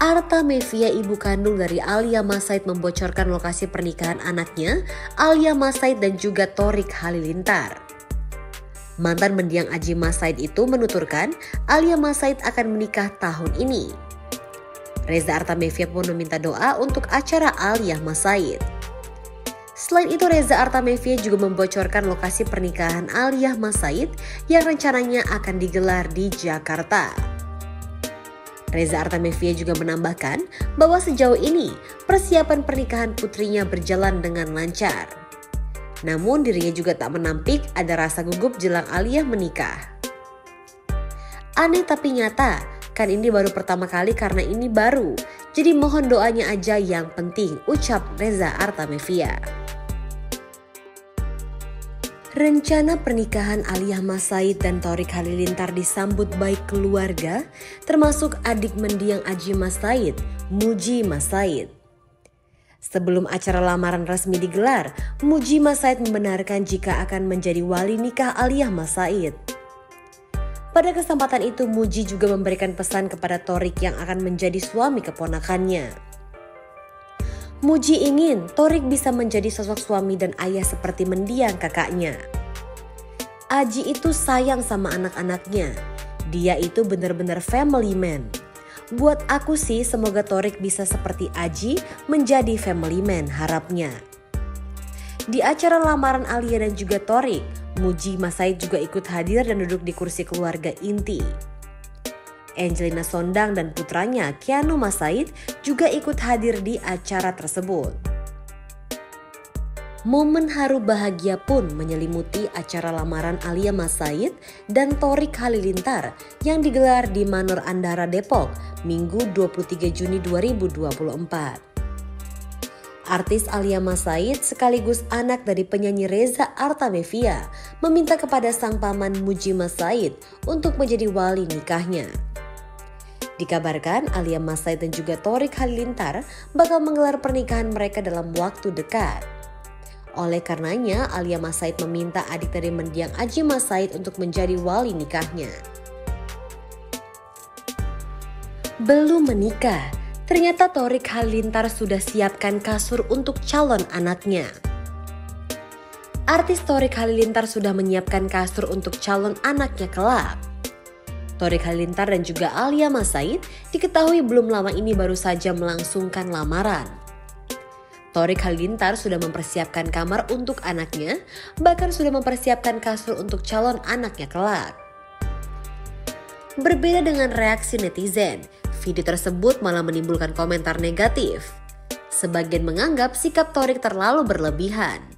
Artamevia, ibu kandung dari Alia Mas Said, membocorkan lokasi pernikahan anaknya, Alia Mas Said dan juga Thorik Halilintar. Mantan mendiang Adji Mas Said itu menuturkan Alia Mas Said akan menikah tahun ini. Reza Artamevia pun meminta doa untuk acara Alia Mas Said. Selain itu, Reza Artamevia juga membocorkan lokasi pernikahan Alia Mas Said yang rencananya akan digelar di Jakarta. Reza Artamevia juga menambahkan bahwa sejauh ini persiapan pernikahan putrinya berjalan dengan lancar. Namun dirinya juga tak menampik ada rasa gugup jelang Alia menikah. Aneh tapi nyata, kan ini baru pertama kali karena ini baru. Jadi mohon doanya aja yang penting, ucap Reza Artamevia. Rencana pernikahan Alia Mas Said dan Thorik Halilintar disambut baik keluarga, termasuk adik mendiang Adji Mas Said, Muji Mas Said. Sebelum acara lamaran resmi digelar, Muji Mas Said membenarkan jika akan menjadi wali nikah Alia Mas Said. Pada kesempatan itu, Muji juga memberikan pesan kepada Thorik yang akan menjadi suami keponakannya. Muji ingin Thorik bisa menjadi sosok suami dan ayah seperti mendiang kakaknya. Adji itu sayang sama anak-anaknya. Dia itu benar-benar family man. Buat aku sih semoga Thorik bisa seperti Adji menjadi family man, harapnya. Di acara lamaran Alia dan juga Thorik, Muji Mas Said juga ikut hadir dan duduk di kursi keluarga inti. Angelina Sondang dan putranya Keanu Mas Said juga ikut hadir di acara tersebut. Momen haru bahagia pun menyelimuti acara lamaran Alia Mas Said dan Thorik Halilintar yang digelar di Manor Andara Depok, Minggu 23 Juni 2024. Artis Alia Mas Said sekaligus anak dari penyanyi Reza Artamevia meminta kepada sang paman Muji Mas Said untuk menjadi wali nikahnya. Dikabarkan Alia Mas Said dan juga Thorik Halilintar bakal menggelar pernikahan mereka dalam waktu dekat. Oleh karenanya, Alia Mas Said meminta adik dari mendiang Adji Mas Said untuk menjadi wali nikahnya. Belum menikah, ternyata Thorik Halilintar sudah siapkan kasur untuk calon anaknya. Artis Thorik Halilintar sudah menyiapkan kasur untuk calon anaknya kelak. Thorik Halilintar dan juga Alia Mas Said diketahui belum lama ini baru saja melangsungkan lamaran. Thorik Halilintar sudah mempersiapkan kamar untuk anaknya, bahkan sudah mempersiapkan kasur untuk calon anaknya kelak. Berbeda dengan reaksi netizen, video tersebut malah menimbulkan komentar negatif. Sebagian menganggap sikap Thorik terlalu berlebihan.